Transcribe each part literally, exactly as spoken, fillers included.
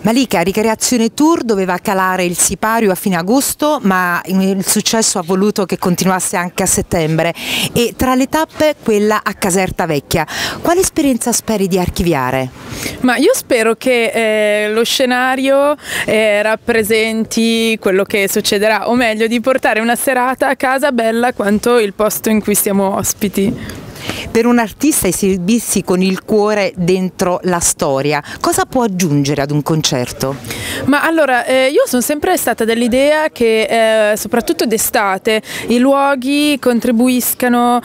Malika, Ricreazione Tour doveva calare il sipario a fine agosto, ma il successo ha voluto che continuasse anche a settembre, e tra le tappe quella a Caserta Vecchia. Quale esperienza speri di archiviare? Ma io spero che eh, lo scenario eh, rappresenti quello che succederà, o meglio di portare una serata a casa bella quanto il posto in cui siamo ospiti. Per un artista esibirsi con il cuore dentro la storia, cosa può aggiungere ad un concerto? Ma allora, eh, io sono sempre stata dell'idea che eh, soprattutto d'estate i luoghi contribuiscano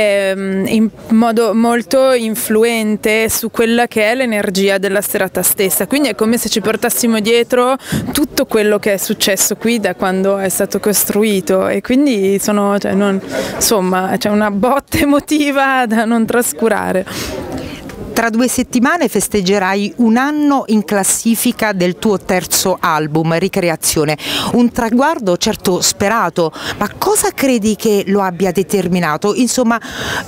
eh, in modo molto influente su quella che è l'energia della serata stessa, quindi è come se ci portassimo dietro tutto quello che è successo qui da quando è stato costruito, e quindi sono, cioè, non, insomma, c'è una botta emotiva da non trascurare. Tra due settimane festeggerai un anno in classifica del tuo terzo album, Ricreazione. Un traguardo certo sperato, ma cosa credi che lo abbia determinato? Insomma,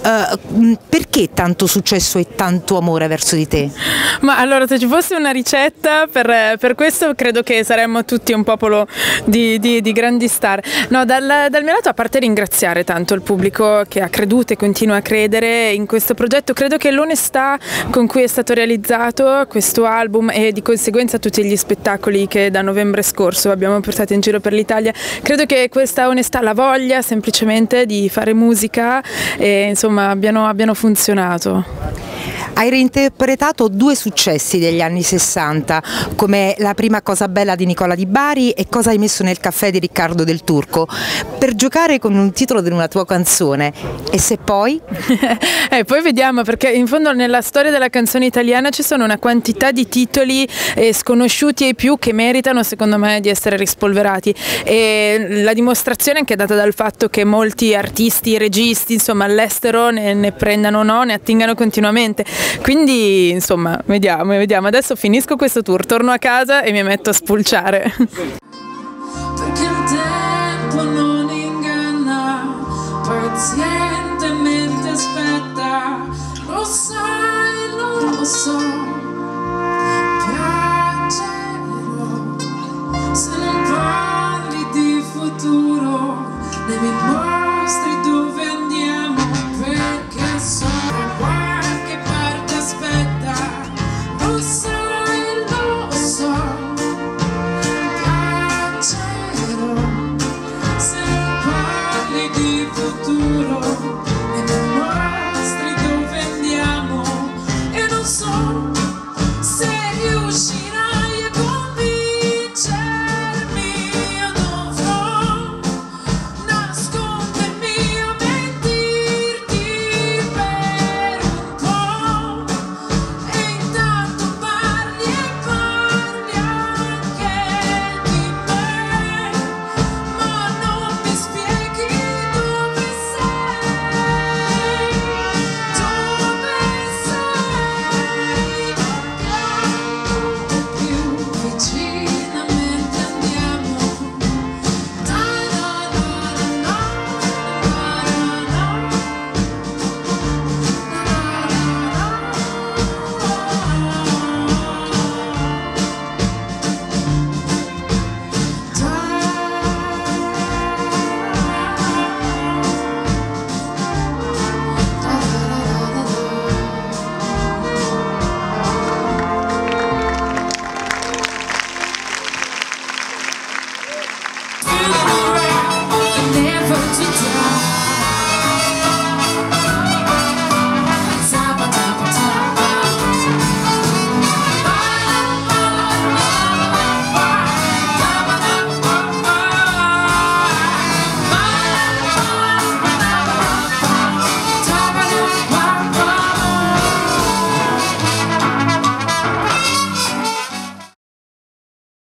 eh, perché tanto successo e tanto amore verso di te? Ma allora, se ci fosse una ricetta per, per questo, credo che saremmo tutti un popolo di, di, di grandi star. No, dal, dal mio lato, a parte ringraziare tanto il pubblico che ha creduto e continua a credere in questo progetto, credo che l'onestà con cui è stato realizzato questo album, e di conseguenza tutti gli spettacoli che da novembre scorso abbiamo portato in giro per l'Italia, credo che questa onestà, la voglia semplicemente di fare musica, e insomma abbiano, abbiano funzionato. Hai reinterpretato due successi degli anni sessanta, come La prima cosa bella di Nicola Di Bari e Cosa hai messo nel caffè di Riccardo Del Turco, per giocare con un titolo di una tua canzone. E se poi? eh, poi vediamo, perché in fondo nella storia della canzone italiana ci sono una quantità di titoli eh, sconosciuti ai più, che meritano secondo me di essere rispolverati, e la dimostrazione è anche data dal fatto che molti artisti, registi, insomma, all'estero ne, ne prendano, no, ne attingano continuamente. Quindi insomma, vediamo, vediamo. Adesso finisco questo tour, torno a casa e mi metto a spulciare. Perché il tempo non inganna, pazientemente aspetta, lo sai, non lo so, piangerò se non parli di futuro, ne mi mostri dove andiamo, perché so qualche parte aspetta, lo sai, lo so, piangerò se non parli di futuro, ne mi mostri dove andiamo, e non so se riuscirai